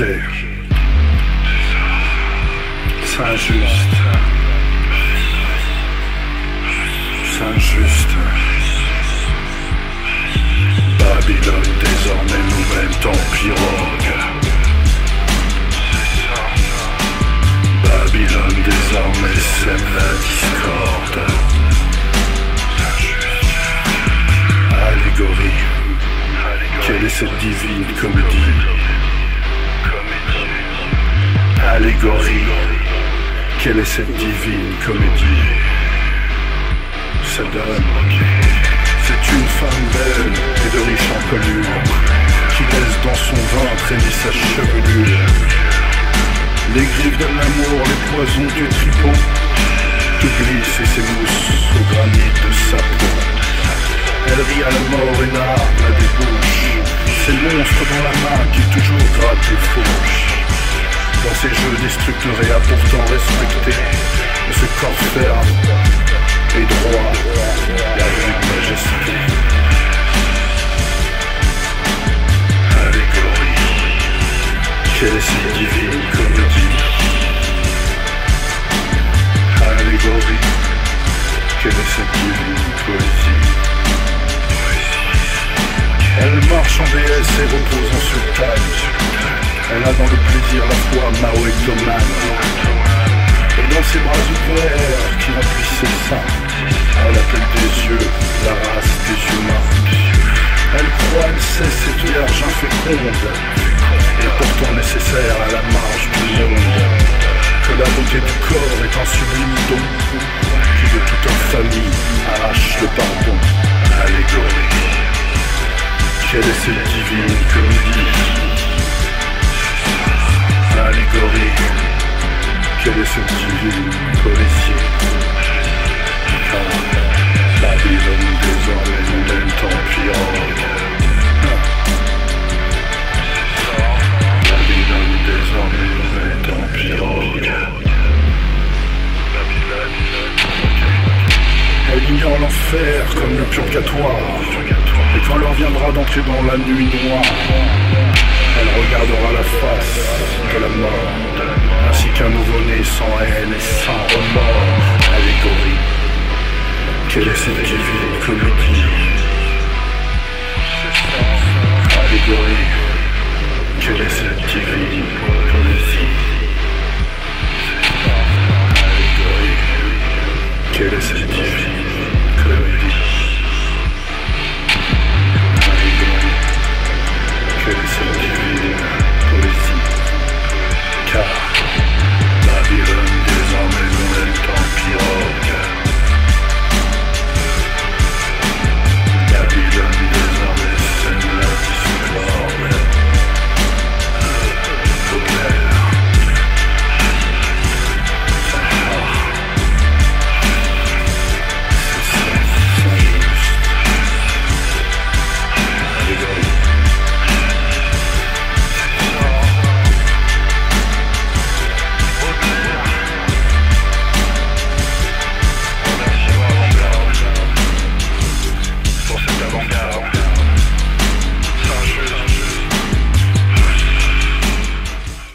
danger. Saint-Just, Saint-Just. Babylone désormais nous-mêmes en pirogue. Babylone désormais sème la discorde. Allégorie, quelle est cette divine comédie? Allégorie, quelle est cette divine comédie? Ça donne, c'est une femme belle et de riche encolure qui laisse dans son ventre émis sa chevelure. Les griffes de l'amour, les poisons du tripot, tout glisse et s'émousse au granit de sa peau. Elle rit à la mort et l'arbre la débauche. C'est le monstre dans la main qui toujours gratte les fauches. Dans ces jeux déstructurés a pourtant respecté de ce corps ferme et droit, la vue de majesté. Allégorie, quelle est cette divine comédie? Allégorie, quelle est cette divine poésie? Elle marche en déesse et repose en sultane. Elle a dans le plaisir la foi mahométomane. Et dans ses bras ouverts qui remplissent ses seins, elle appelle des yeux la race des humains. Elle croit, elle sait cette vierge inféconde, et pourtant nécessaire à la marche du monde. Que la beauté du corps est un sublime don, qui de toute infamie arrache le pardon. Allégorie, quelle est cette divine comédie? Allégorie, quelle est cette divine poésie? Car Babylone désormais nous mène en pirogue. Babylone désormais nous mène en pirogue. Elle ignore l'enfer comme le purgatoire. Et quand l'heure viendra d'entrer dans la nuit noire, elle regardera la face de la mort, ainsi qu'un nouveau-né sans haine et sans remords. Allégorie, quelle est cette divine comédie? Allégorie, quelle est cette divine poésie? Allégorie, quelle est cette divine